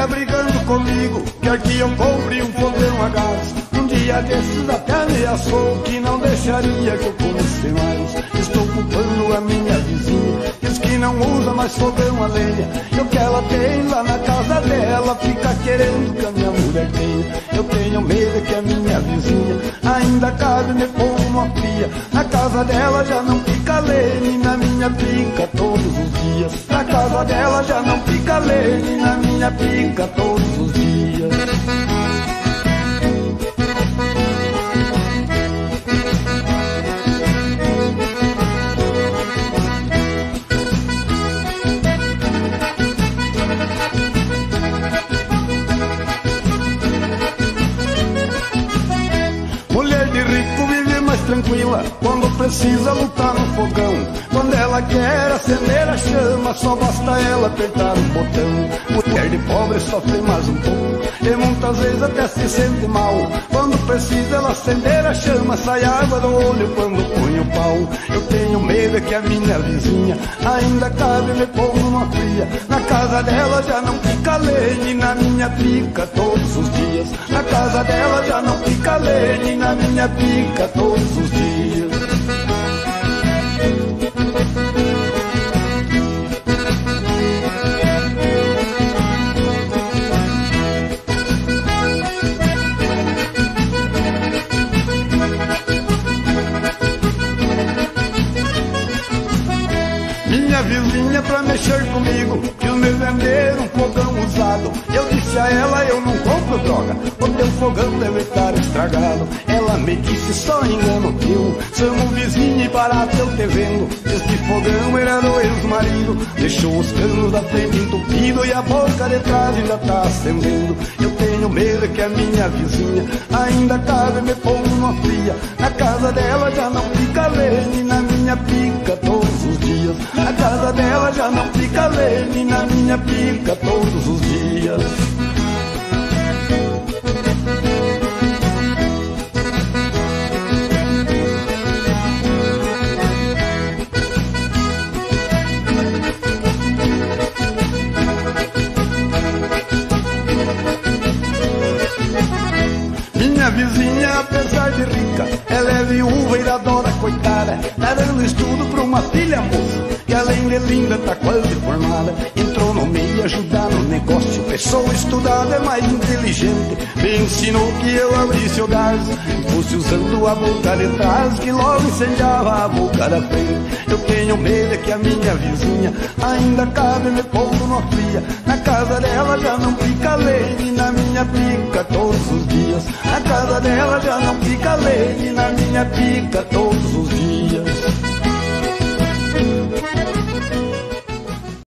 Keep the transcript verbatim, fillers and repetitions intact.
fica brigando comigo, quer que eu compre um fogão a gás. Um dia desses até ameaçou que não deixaria que eu comesse mais. Estou culpando a minha vizinha, diz que não usa mais fogão a lenha. E o que ela tem lá na casa dela fica querendo que a minha mulher tenha. Eu tenho medo que a minha vizinha ainda cabe me pôr uma fria. Na casa dela já não fica lenha, na minha pica todos os dias. Na casa dela já não fica lenha, na minha pica todos os dias. Tranquila, quando precisa lutar no fogão. Quando ela quer acender a chama, só basta ela apertar um botão. Mulher de pobre sofre mais um pouco e muitas vezes até se sente mal. Quando precisa ela acender a chama, sai água do olho quando põe o pau. Eu tenho medo que a minha vizinha ainda cabe me pôr numa fria. Na casa dela já não fica lenha, na minha pica todos os dias. Na casa dela já não fica lenha, na minha pica todos os dias. Minha vizinha pra mexer comigo quis me vender um fogão usado. Eu disse a ela, eu não compro droga, o teu fogão deve estar estragado. Ela me disse, só engano teu, somos vizinho e barato eu te vendo. Este fogão era do ex-marido, deixou os canos da frente entupido e a boca de trás ainda tá acendendo. Eu tenho medo que a minha vizinha ainda cabe me pôr numa fria. Na casa dela já não fica lenha, na minha pica todos os dias. Na casa dela já não fica lenha, na minha pica todos os dias. Minha vizinha, apesar de rica, ela é viúva e da dona coitada. Tá dando estudo pra uma filha moça, que além de linda tá quase formada. Entrou no meio ajudar no negócio, pessoa estudada é mais inteligente. Me ensinou que eu abrisse o gás, fosse usando a boca de trás, que logo incendiava a boca da frente. Eu tenho medo que a minha vizinha ainda cabe me pôr numa fria. Na casa dela já não fica lenha, na minha pica todos os dias. Na casa dela já não fica lenha, na minha pica todos os dias.